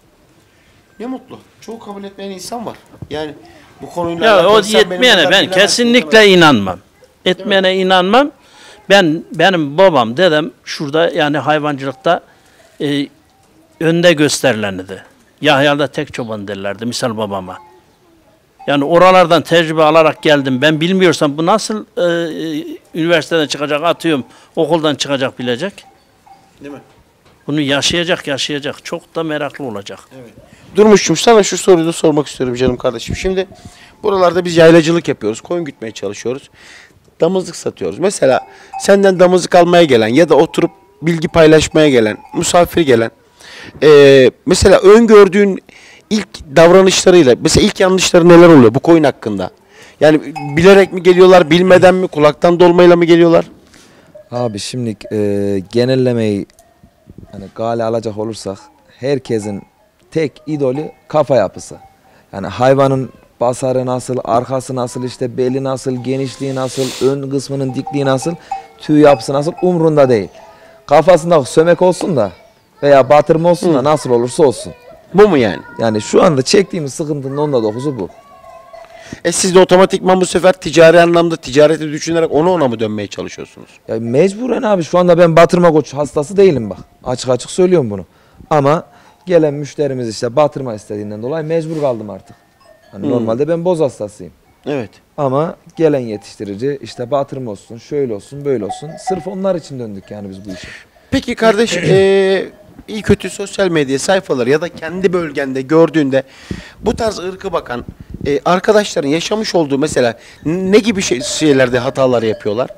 Ne mutlu. Çoğu kabul etmeyen insan var. Yani bu konuyla Ya alakalı o sen benim yetmeyene kadar ben bilemezsin kesinlikle demez. inanmam. Etmeyene inanmam. Ben benim babam, dedem şurada yani hayvancılıkta e, önde gösterilenidi. Yahya'da tek çoban derlerdi misal babama. Yani oralardan tecrübe alarak geldim. Ben bilmiyorsam bu nasıl e, e, üniversiteden çıkacak, atıyorum okuldan çıkacak bilecek. Değil mi? Bunu yaşayacak, yaşayacak. Çok da meraklı olacak. Evet. Durmuş'cum sana şu soruyu da sormak istiyorum canım kardeşim. Şimdi buralarda biz yaylacılık yapıyoruz. Koyun gütmeye çalışıyoruz. Damızlık satıyoruz. Mesela senden damızlık almaya gelen ya da oturup bilgi paylaşmaya gelen, misafir gelen. eee, mesela öngördüğün ilk davranışlarıyla, mesela ilk yanlışları neler oluyor bu koyun hakkında? Yani bilerek mi geliyorlar, bilmeden mi, kulaktan dolmayla mı geliyorlar? Abi şimdi e, genellemeyi hani gale alacak olursak herkesin tek idolü kafa yapısı. Yani hayvanın basarı nasıl, arkası nasıl, işte beli nasıl, genişliği nasıl, ön kısmının dikliği nasıl, tüy yapısı nasıl umrunda değil. Kafasında sömek olsun da veya batırma olsun da nasıl olursa olsun. Bu mu yani? Yani şu anda çektiğimiz sıkıntının onda dokuzu bu. E siz de otomatikman bu sefer ticari anlamda ticareti düşünerek onu ona mı dönmeye çalışıyorsunuz? Ya mecburen abi şu anda ben batırma koç hastası değilim bak. Açık açık söylüyorum bunu. Ama gelen müşterimiz işte batırma istediğinden dolayı mecbur kaldım artık. Hani Hmm. normalde ben boz hastasıyım. Evet. Ama gelen yetiştirici işte batırma olsun, şöyle olsun, böyle olsun. Sırf onlar için döndük yani biz bu işe. Peki kardeş, eee iyi kötü sosyal medya sayfaları ya da kendi bölgende gördüğünde bu tarz ırkı bakan e, arkadaşların yaşamış olduğu mesela ne gibi şey, şeylerde hatalar yapıyorlar?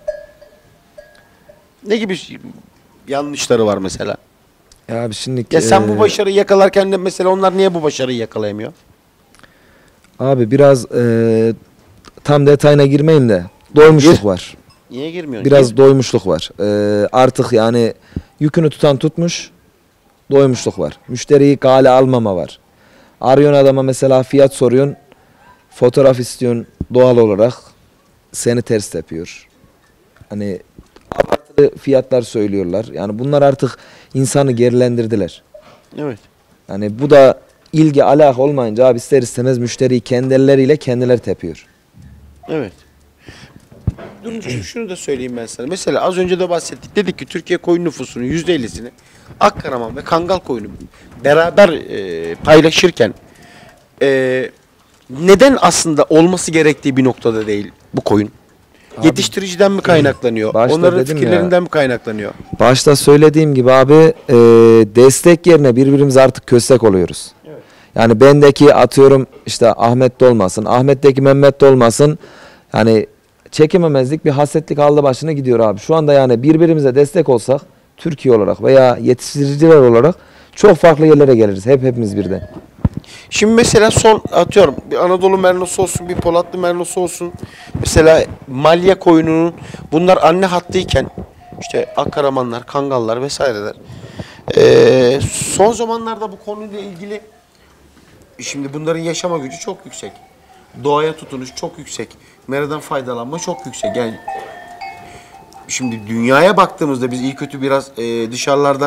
Ne gibi şey- yanlışları var mesela? Ya abi şimdi Ya sen eee, bu başarıyı yakalarken de mesela onlar niye bu başarıyı yakalayamıyor? abi biraz eee, tam detayına girmeyeyim de doymuşluk Gir. var. Niye girmiyorsun? Biraz Gir. doymuşluk var. Eee, artık yani yükünü tutan tutmuş, doymuşluk var. Müşteriyi gale almama var. Arıyorsun adama mesela fiyat soruyorsun, fotoğraf istiyorsun doğal olarak seni ters tepiyor. Hani abartılı fiyatlar söylüyorlar. Yani bunlar artık insanı gerilendirdiler. Evet. Yani bu da ilgi alaka olmayınca abi ister istemez müşteriyi kendi elleriyle kendileri tepiyor. Evet. Durmuşum şunu da söyleyeyim ben sana. Mesela az önce de bahsettik. Dedik ki Türkiye koyun nüfusunun yüzde ellisini Akkaraman ve Kangal koyunu beraber e, paylaşırken e, neden aslında olması gerektiği bir noktada değil bu koyun? Yetiştiriciden mi kaynaklanıyor? Başta Onların dedim ya. fikirlerinden mi kaynaklanıyor? Başta söylediğim gibi abi e, destek yerine birbirimize artık köstek oluyoruz. Yani bendeki atıyorum işte Ahmet'te olmasın, Ahmet'teki Mehmet'te olmasın. Yani çekememezlik bir hasetlik aldı başına gidiyor abi. Şu anda yani birbirimize destek olsak Türkiye olarak veya yetiştiriciler olarak çok farklı yerlere geliriz. Hep hepimiz birden. Şimdi mesela son atıyorum bir Anadolu merinosu olsun, bir Polatlı merinosu olsun. Mesela Malya koyununun bunlar anne hattıyken işte Akkaramanlar, Kangallar vesaireler. Ee, son zamanlarda bu konuyla ilgili şimdi bunların yaşama gücü çok yüksek. Doğaya tutunuş çok yüksek. Meradan faydalanma çok yüksek. Yani şimdi dünyaya baktığımızda biz iyi kötü biraz e, dışarılardan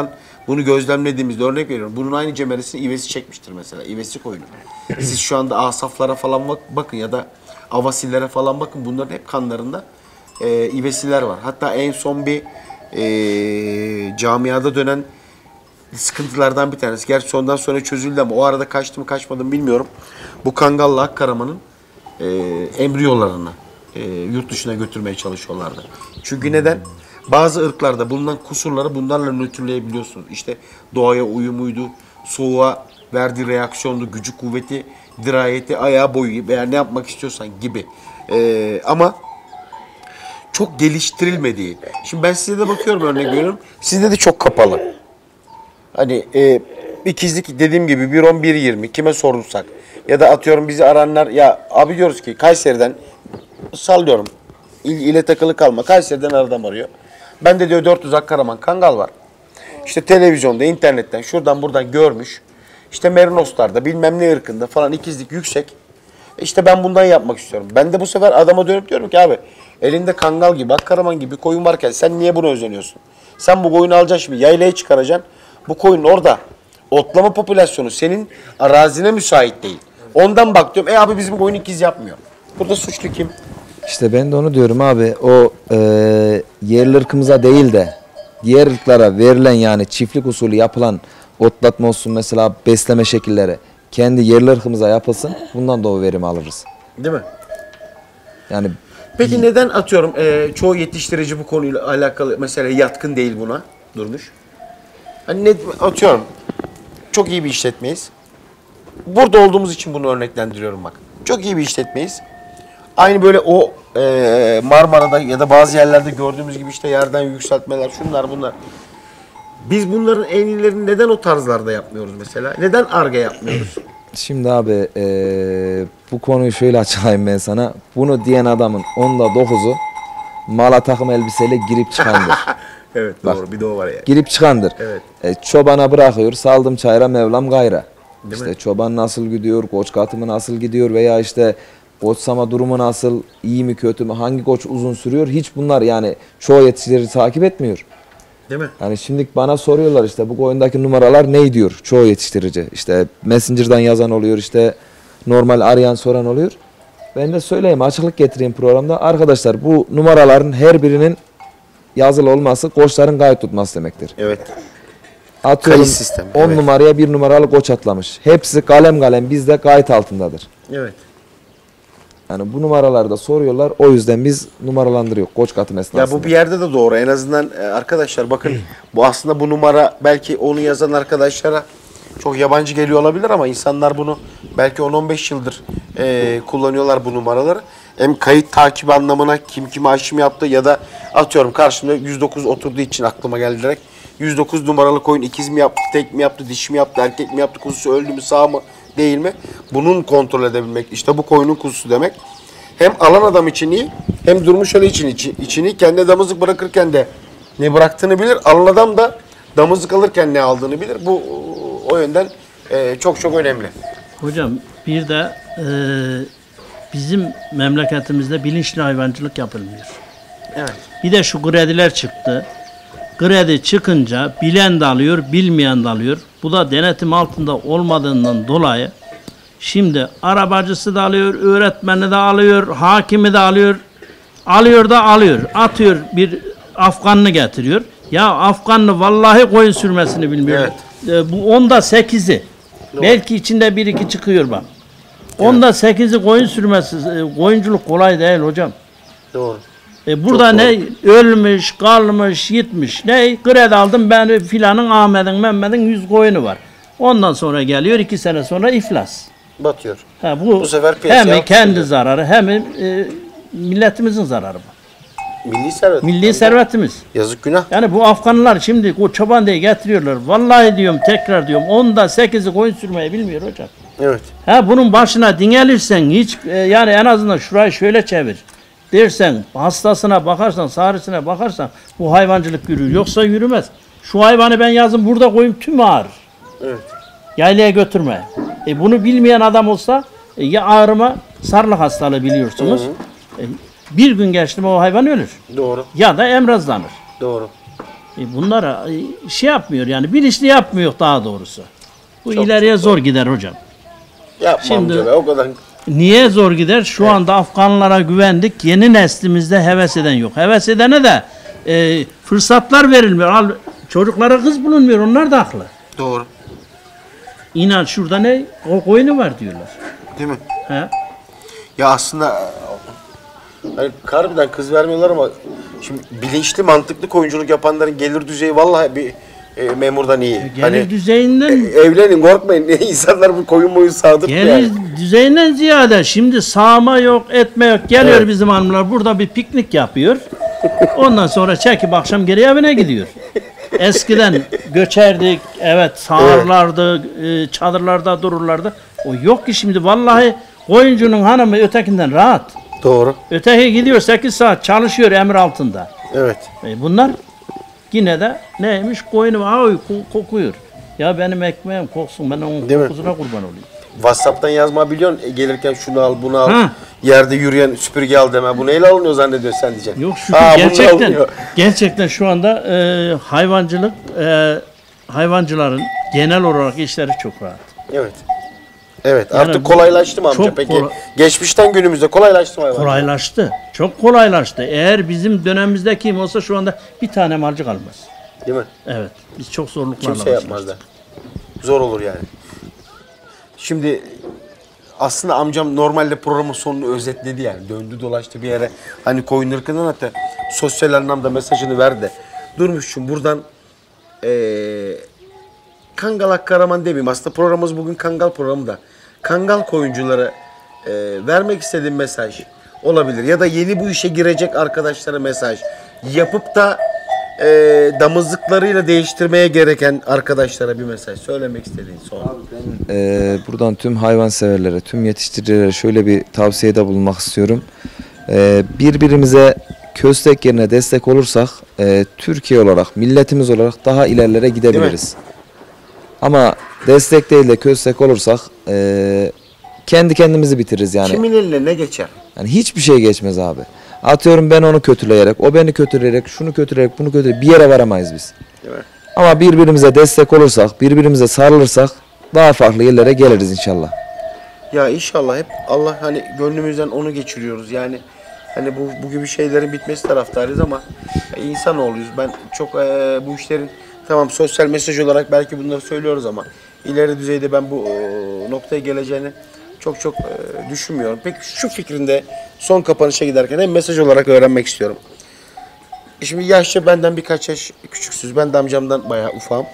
Bunu gözlemlediğimizde örnek veriyorum. Bunun aynı cemeresini ivesi çekmiştir mesela. İvesi koyunu. Siz şu anda asaflara falan bak, bakın ya da avasillere falan bakın. Bunların hep kanlarında e, ivesiler var. Hatta en son bir e, camiada dönen sıkıntılardan bir tanesi. Gerçi ondan sonra çözüldü ama o arada kaçtı mı kaçmadı mı bilmiyorum. Bu Kangal'la Akkaraman'ın e, embriyolarını e, yurt dışına götürmeye çalışıyorlardı. Çünkü neden? Bazı ırklarda bulunan kusurları bunlarla nötrleyebiliyorsunuz. İşte doğaya uyumuydu, soğuğa verdiği reaksiyondu, gücü, kuvveti, dirayeti, ayağı boyu veya ne yapmak istiyorsan gibi. E, ama çok geliştirilmediği. Şimdi ben size de bakıyorum, örnek veriyorum. Sizde de çok kapalı. Hani e, ikizlik dediğim gibi bir on bir yirmi kime sorulsak ya da atıyorum bizi aranlar ya abi diyoruz ki Kayseri'den sallıyorum il, ile takılı kalma Kayseri'den aradan arıyor. Ben de diyor dört yüz Akkaraman Kangal var. İşte televizyonda, internetten, şuradan buradan görmüş. İşte Merinoslar'da bilmem ne ırkında falan ikizlik yüksek. İşte ben bundan yapmak istiyorum. Ben de bu sefer adama dönüp diyorum ki abi elinde Kangal gibi, Akkaraman gibi koyun varken sen niye buna özeniyorsun? Sen bu koyunu alacaksın şimdi yaylaya çıkaracaksın. Bu koyun orada otlama popülasyonu senin arazine müsait değil. Ondan bak diyorum. E abi bizim koyun ikiz yapmıyor. Burada suçlu kim? İşte ben de onu diyorum abi. O e, yerli ırkımıza değil de diğer ırklara verilen yani çiftlik usulü yapılan otlatma olsun mesela besleme şekilleri kendi yerli ırkımıza yapılsın. Bundan da o verimi alırız. Değil mi? Yani Peki neden atıyorum e, çoğu yetiştirici bu konuyla alakalı mesela yatkın değil buna Durmuş? Hani ne atıyorum çok iyi bir işletmeyiz. Burada olduğumuz için bunu örneklendiriyorum bak. Çok iyi bir işletmeyiz. Aynı böyle o e, Marmara'da ya da bazı yerlerde gördüğümüz gibi işte yerden yükseltmeler şunlar bunlar. Biz bunların en iyilerini neden o tarzlarda yapmıyoruz mesela? Neden Ar-Ge yapmıyoruz? şimdi abi e, bu konuyu şöyle açıklayayım ben sana. Bunu diyen adamın onda dokuzu mala takım elbiseyle girip çıkandır. Evet doğru Bak, bir de o var ya. Yani. Girip çıkandır. Evet. E, çobana bırakıyor, saldım çayra Mevlam gayra. Değil işte mi? çoban nasıl gidiyor, koç katımı nasıl gidiyor veya işte koçsama durumu nasıl, iyi mi kötü mü, hangi koç uzun sürüyor hiç bunlar yani çoğu yetiştirici takip etmiyor. Değil mi? Yani şimdi bana soruyorlar işte bu koyundaki numaralar ne diyor çoğu yetiştirici. İşte Messenger'dan yazan oluyor işte normal arayan soran oluyor. Ben de söyleyeyim açıklık getireyim programda. Arkadaşlar bu numaraların her birinin yazılı olması koçların gayet tutması demektir. Evet. Atıyorum Kayıt sistemi, on evet. numaraya bir numaralı koç atlamış. Hepsi kalem kalem bizde gayet altındadır. Evet. Yani bu numaralarda soruyorlar. O yüzden biz numaralandırıyoruz koç katım esnasında. Ya bu bir yerde de doğru. En azından e, arkadaşlar bakın bu aslında bu numara belki onu yazan arkadaşlara çok yabancı geliyor olabilir ama insanlar bunu belki on on beş yıldır e, kullanıyorlar bu numaraları. Hem kayıt takip anlamına kim kime aşım yaptı ya da atıyorum karşımda yüz dokuz oturduğu için aklıma geldi direkt. yüz dokuz numaralı koyun ikiz mi yaptı, tek mi yaptı, dişi mi yaptı, erkek mi yaptı, kuzusu öldü mü, sağ mı, değil mi? Bunun kontrol edebilmek. İşte bu koyunun kuzusu demek. Hem alan adam için iyi, hem Durmuş Ali için için iyi. Kendi damızlık bırakırken de ne bıraktığını bilir. Alan adam da damızlık alırken ne aldığını bilir. Bu o yönden e, çok çok önemli. Hocam bir de e, bizim memleketimizde bilinçli hayvancılık yapılmıyor. Evet. Bir de şu krediler çıktı. Kredi çıkınca bilen de alıyor, bilmeyen de alıyor. Bu da denetim altında olmadığından dolayı şimdi arabacısı da alıyor, öğretmeni de alıyor, hakimi de alıyor. Alıyor da alıyor. Atıyor bir Afganlı getiriyor. Ya Afganlı vallahi koyun sürmesini bilmiyor. Evet. E, bu onda sekizi. Belki içinde bir iki çıkıyor bak. Onda sekizi koyun sürmesi, e, koyunculuk kolay değil hocam. Doğru. E burada Çok ne ölmüş, kalmış, gitmiş. Ne kredi aldım ben filanın Ahmet'in, Mehmet'in yüz koyunu var. Ondan sonra geliyor iki sene sonra iflas. Batıyor. Ha, bu, Bu sefer piyasaya hem kendi atılıyor. zararı hem e, milletimizin zararı bu. Milli servet. Milli servetimiz. Yazık günah. Yani bu Afganlar şimdi o çoban diye getiriyorlar. Vallahi diyorum tekrar diyorum onda sekizi koyun sürmeyi bilmiyor hocam. Evet. Ha bunun başına dingelirsen hiç e, yani en azından şurayı şöyle çevir. Dersen hastasına bakarsan, sağrısına bakarsan bu hayvancılık yürür. Yoksa yürümez. Şu hayvanı ben yazın burada koyayım tüm ağrır. Evet. Yaylaya götürme. E bunu bilmeyen adam olsa e, ya ağrıma sarılık hastalığı biliyorsunuz. Hı hı. E, bir gün geçti mi o hayvan ölür. Doğru. Ya da emrazlanır. Doğru. E bunlara e, şey yapmıyor yani bilinçli yapmıyor daha doğrusu. Bu Çok, ileriye çok zor gider hocam. Yapma Şimdi- amca be, o kadar. Niye zor gider? Şu anda Afganlara güvendik. Yeni neslimizde heves eden yok. Heves edene de e, fırsatlar verilmiyor. Al, çocuklara kız bulunmuyor. Onlar da haklı. Doğru. İnan şurada ne? O koyunu var diyorlar. Değil mi? He? Ya aslında hani harbiden kız vermiyorlar ama şimdi bilinçli mantıklı oyunculuk yapanların gelir düzeyi vallahi bir e, memurdan iyi. Gelir Hani düzeyinden e, evlenin korkmayın. İnsanlar bu koyun boyun sağdır gelir yani. düzeyinden ziyade şimdi sağma yok, etme yok. Geliyor Evet. bizim hanımlar burada bir piknik yapıyor. Ondan sonra çekip akşam geri evine gidiyor. Eskiden göçerdik, evet sağırlardı, e, çadırlarda dururlardı. O yok ki şimdi vallahi koyuncunun hanımı ötekinden rahat. Doğru. Öteki gidiyor sekiz saat çalışıyor emir altında. Evet. E bunlar yine de neymiş koyunu ay ko- kokuyor. Ya benim ekmeğim koksun ben onun Değil mi? kokusuna kurban olayım. WhatsApp'tan yazma biliyorsun. E, gelirken şunu al, bunu al. Ha. Yerde yürüyen süpürge al deme. Bu neyle alınıyor zannediyorsun sen diyeceksin. Yok şükür Aa, bununla gerçekten alınıyor. gerçekten şu anda e, hayvancılık e, hayvancıların genel olarak işleri çok rahat. Evet. Evet. Yani Artık kolaylaştı mı amca? çok Peki kolay- geçmişten günümüzde kolaylaştı mı hayvan? Kolaylaştı. Çok kolaylaştı. Eğer bizim dönemimizde kim olsa şu anda bir tane malcı kalmaz. Değil mi? Evet. Biz çok zorluklarla Kimse başladık. yapmaz da. Zor olur yani. Şimdi aslında amcam normalde programın sonunu özetledi yani. Döndü dolaştı bir yere. Hani koyun ırkından hatta sosyal anlamda mesajını verdi. Durmuşçum buradan eee Kangal Akkaraman demeyeyim. Aslında programımız bugün Kangal programı da. Kangal koyunculara eee, vermek istediğim mesaj olabilir. Ya da yeni bu işe girecek arkadaşlara mesaj. Yapıp da eee damızlıklarıyla değiştirmeye gereken arkadaşlara bir mesaj. Söylemek istediğin son. Ee, buradan tüm hayvanseverlere, tüm yetiştiricilere şöyle bir tavsiyede bulunmak istiyorum. Ee, birbirimize köstek yerine destek olursak e, Türkiye olarak, milletimiz olarak daha ilerlere gidebiliriz. Ama destek değil de köstek olursak e, kendi kendimizi bitiririz yani. Kimin eline ne geçer? Yani hiçbir şey geçmez abi. Atıyorum ben onu kötüleyerek, o beni kötüleyerek, şunu kötüleyerek, bunu kötüleyerek bir yere varamayız biz. Değil mi? Ama birbirimize destek olursak, birbirimize sarılırsak daha farklı yerlere geliriz inşallah. Ya inşallah hep Allah hani gönlümüzden onu geçiriyoruz. Yani hani bu bu gibi şeylerin bitmesi taraftarıyız ama insanoğluyuz. Ben çok eee, bu işlerin tamam sosyal mesaj olarak belki bunları söylüyoruz ama ileri düzeyde ben bu eee, noktaya geleceğini çok çok eee, düşünmüyorum. Peki şu fikrinde son kapanışa giderken hem mesaj olarak öğrenmek istiyorum. Şimdi yaşça benden birkaç yaş küçüksünüz. Ben de amcamdan bayağı ufağım.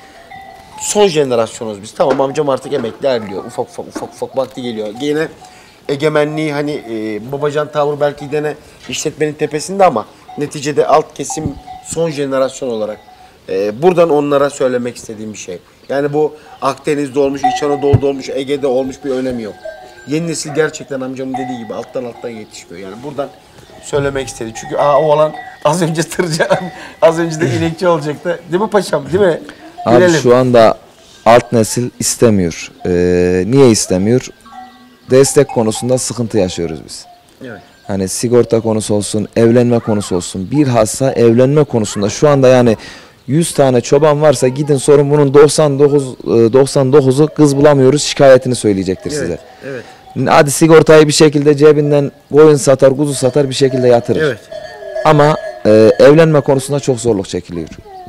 Son jenerasyonuz biz. Tamam amcam artık emekli ayrılıyor. Ufak ufak ufak ufak vakti geliyor. Yine egemenliği hani e, babacan tavır belki gene işletmenin tepesinde ama neticede alt kesim son jenerasyon olarak e, buradan onlara söylemek istediğim bir şey. Yani bu Akdeniz'de olmuş, İç Anadolu'da olmuş, Ege'de olmuş bir önemi yok. Yeni nesil gerçekten amcamın dediği gibi alttan alttan yetişmiyor. Yani buradan söylemek istedi. Çünkü aa, o olan az önce tırcı, az önce de inekçi olacaktı. Değil mi paşam? Değil mi? Abi Bilelim. şu anda alt nesil istemiyor. Ee, niye istemiyor? Destek konusunda sıkıntı yaşıyoruz biz. Evet. Hani sigorta konusu olsun, evlenme konusu olsun. Bilhassa evlenme konusunda şu anda yani yüz tane çoban varsa gidin sorun bunun doksan dokuz doksan dokuzu kız bulamıyoruz şikayetini söyleyecektir size. Evet. Hadi sigortayı bir şekilde cebinden koyun satar, kuzu satar bir şekilde yatırır. Evet. Ama e, evlenme konusunda çok zorluk çekiliyor.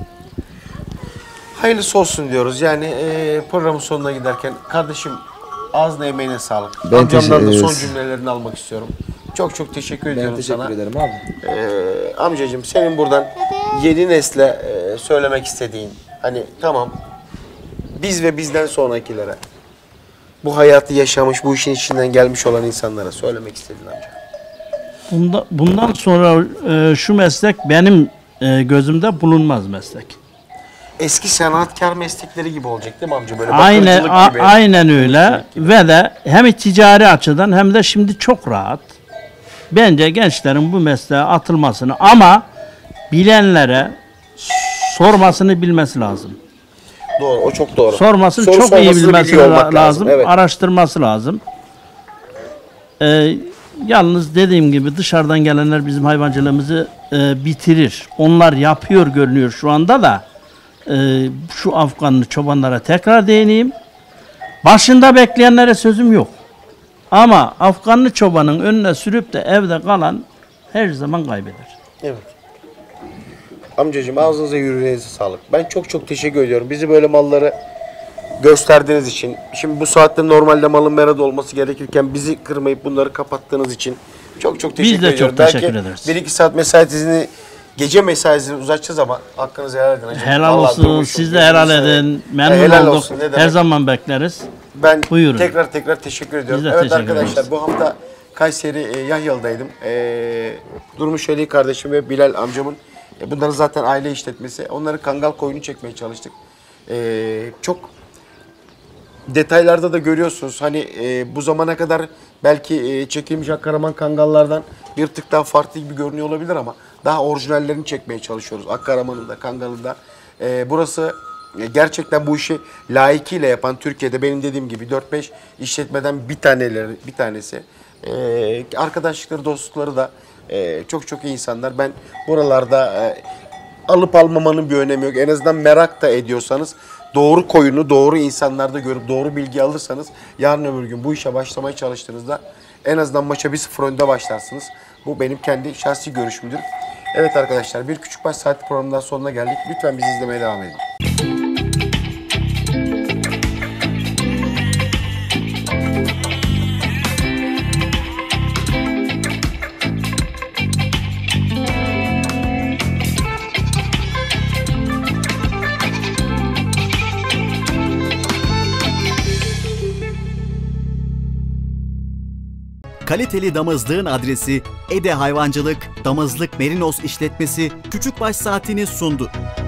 Hayırlısı olsun diyoruz. Yani e, programın sonuna giderken kardeşim ağzına emeğine sağlık. Ben Amcamdan da teşekkür- son cümlelerini almak istiyorum. Çok çok teşekkür Ben ediyorum teşekkür sana. ederim abi. E, amcacığım senin buradan yeni nesle e, söylemek istediğin hani tamam biz ve bizden sonrakilere bu hayatı yaşamış, bu işin içinden gelmiş olan insanlara söylemek istediğin amca. Bunda, bundan sonra e, şu meslek benim e, gözümde bulunmaz meslek. Eski sanatkar meslekleri gibi olacak değil mi amca? Böyle Aynen bakırcılık a- gibi. aynen öyle ve de hem ticari açıdan hem de şimdi çok rahat. Bence gençlerin bu mesleğe atılmasını ama bilenlere sormasını bilmesi lazım. Doğru, o çok doğru. Sormasını Soru çok iyi sormasını bilmesi biliyor la- olmak lazım, Evet. araştırması lazım. Ee, Yalnız dediğim gibi dışarıdan gelenler bizim hayvancılığımızı e, bitirir. Onlar yapıyor görünüyor şu anda da. E, şu Afganlı çobanlara tekrar değineyim. Başında bekleyenlere sözüm yok. Ama Afganlı çobanın önüne sürüp de evde kalan her zaman kaybeder. Evet. Amcacığım ağzınıza yüreğinize sağlık. Ben çok çok teşekkür ediyorum. Bizi böyle malları gösterdiğiniz için. Şimdi bu saatte normalde malın merada olması gerekirken bizi kırmayıp bunları kapattığınız için çok çok teşekkür Biz de ediyorum. çok teşekkür Belki ederiz. bir iki saat mesaisini, gece mesaisini uzatacağız ama hakkınızı helal edin. hacım. Helal Vallahi olsun, durmuşum, siz de helal gözünüzü seveyim. edin. Memnun helal olduk. olsun, ne Her demek. zaman bekleriz. Ben Buyurun. tekrar tekrar teşekkür ediyorum. Biz de Evet teşekkür arkadaşlar ederiz. bu hafta Kayseri e, Yahyalı'daydım. E, Durmuş Ali kardeşim ve Bilal amcamın e, bunların zaten aile işletmesi. Onları kangal koyunu çekmeye çalıştık. E, çok detaylarda da görüyorsunuz. Hani e, bu zamana kadar belki e, çekilmiş Akkaraman kangallardan bir tık daha farklı gibi görünüyor olabilir ama daha orijinallerini çekmeye çalışıyoruz. Akkaraman'ın da Kangal'ın da. E, burası e, gerçekten bu işi layıkıyla yapan Türkiye'de benim dediğim gibi dört beş işletmeden bir taneleri bir tanesi. E, arkadaşlıkları, dostlukları da e, çok çok iyi insanlar. Ben buralarda e, alıp almamanın bir önemi yok. En azından merak da ediyorsanız doğru koyunu doğru insanlarda görüp doğru bilgi alırsanız yarın öbür gün bu işe başlamaya çalıştığınızda en azından maça bir sıfır önde başlarsınız. Bu benim kendi şahsi görüşümdür. Evet arkadaşlar bir Küçükbaş Saati programından sonuna geldik. Lütfen bizi izlemeye devam edin. Kaliteli damızlığın adresi Ede Hayvancılık, Damızlık Merinos İşletmesi Küçükbaş Saati'ni sundu.